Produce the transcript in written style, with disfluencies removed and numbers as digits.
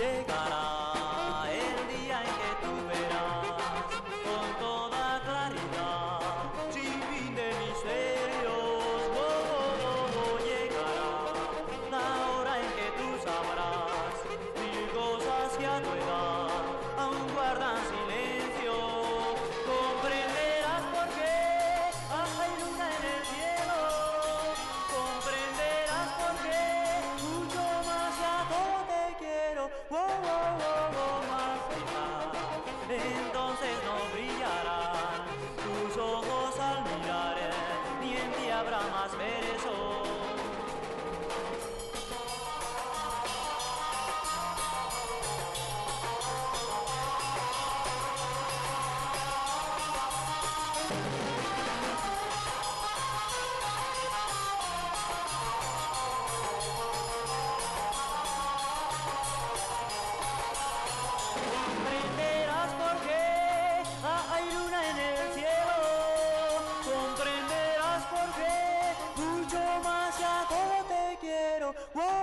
llegará el día en que tú verás con toda claridad, sin fin de misterios. Llegará la hora en que tú sabrás mil cosas que a tu edad aún guardan silencio. Comprenderás por qué hay luna en el cielo, comprenderás por qué mucho más ya todo te quiero. Más allá, entonces no brillarán tus ojos al mirar, ni en ti habrá más versos. Comprenderás por qué hay luna en el cielo, comprenderás por qué mucho más ya todo te quiero.